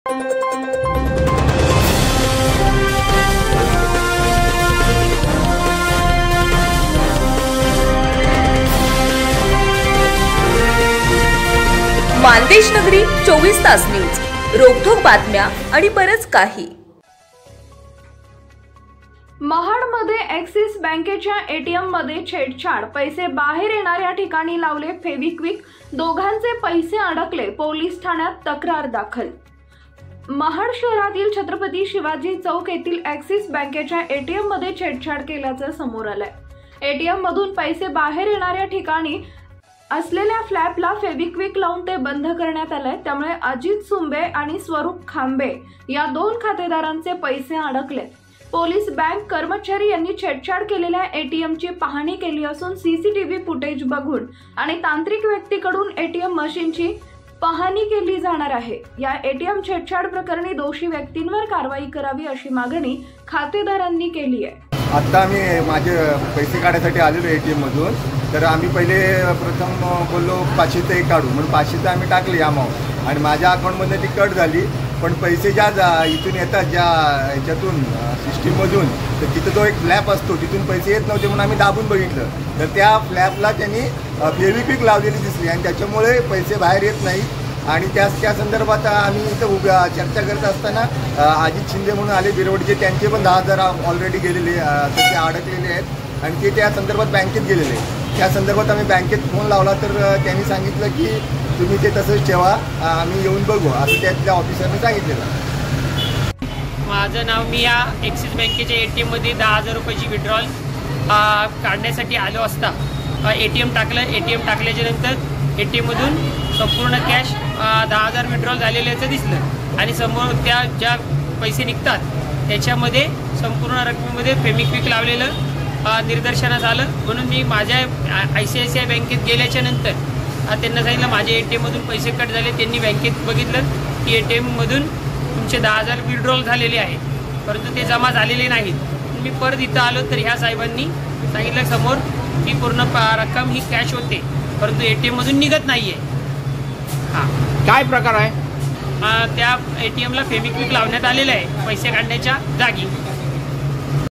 मानदेश नगरी 24 तास न्यूज, रोखोक बातम्या आणि बरच काही। महाडमध्ये ॲक्सिस बँकेच्या एटीएम मध्ये छेडछाड, पैसे बाहेर येणाऱ्या ठिकाणी लावले फेविक्विक, दोघांचे पैसे अडकले, पोलीस ठाण्यात तक्रार दाखल। महाड शहरातील छत्रपती शिवाजी चौक येथील ॲक्सिस बँकेच्या एटीएम मध्ये छेडछाड केल्याचं समोर आलंय। एटीएम मधून पैसे बाहेर येणाऱ्या ठिकाणी असलेल्या फ्लॅपला फेविक्विक लावून ते बंद करण्यात आले। त्यामुळे अजित सुंबे आणि स्वरूप खांबे या दोन खातेदारांचे पैसे अडकले। पोलीस बँक कर्मचारी यांनी छेडछाड केलेल्या एटीएमची पाहणी केली असून सीसीटीव्ही फुटेज बघून आणि तांत्रिक व्यक्तीकडून एटीएम मशीनची पाहणी केली जाणार आहे। या एटीएम छेडछाड प्रकरणी दोषी व्यक्तींवर कारवाई करावी अशी मागणी खातेदारांनी केली आहे। आता आम्ही माझे पैसे काढण्यासाठी आलेलो एटीएम मधून, तर आम्ही पहिले प्रथम बोललो 500 एक काढू म्हणून 500 आम्ही टाकली अमाऊंट आणि माझ्या अकाउंटमध्ये ती कट झाली। पण पैसे ज्या इथून येतात ज्या ह्याच्यातून सिस्टीममधून, तर तिथं जो एक फ्लॅप असतो तिथून पैसे येत नव्हते म्हणून आम्ही दाबून बघितलं, तर त्या फ्लॅपला त्यांनी फेविक्विक लावलेली दिसली आणि त्याच्यामुळे पैसे बाहेर येत नाही। आणि त्या संदर्भात आम्ही इथं चर्चा करत असताना अजित शिंदे म्हणून आले बिरवडचे, त्यांचे पण 10,000 ऑलरेडी गेलेले तसे अडकलेले आहेत आणि ते त्या संदर्भात बँकेत गेलेले आहेत। त्या संदर्भात आम्ही बँकेत फोन लावला तर त्यांनी सांगितलं की तुम्ही ते तसंच ठेवा, आम्ही येऊन बघू असं त्यातल्या ऑफिसरने सांगितलेलं। माझं नाव, मी या ॲक्सिस बँकेच्या एटीएममध्ये 10,000 रुपयाची विड्रॉल काढण्यासाठी आलो असता एटीएम टाकलं। एटीएम टाकल्याच्या नंतर एटीएममधून संपूर्ण कॅश 10,000 विड्रॉल झालेल्याचं दिसलं आणि समोर त्या ज्या पैसे निघतात त्याच्यामध्ये संपूर्ण रकमेमध्ये फेविक्विक लावलेलं निदर्शनास आलं। म्हणून मी माझ्या ICICI बँकेत गेल्याच्या नंतर त्यांना सांगितलं माझ्या एटीएममधून पैसे कट झाले। त्यांनी बँकेत बघितलं की एटीएममधून तुमचे 10,000 विड्रॉल झालेले आहेत, परंतु ते जमा झालेले नाहीत। मी परत इथं आलो तर ह्या साहेबांनी सांगितलं समोर की पूर्ण रक्कम ही कॅश होते, परंतु एटीएममधून निघत नाही आहे। हां, काय प्रकार आहे? त्या एटीएमला फेविक्विक लावण्यात आलेलं आहे पैसे काढण्याच्या जागी।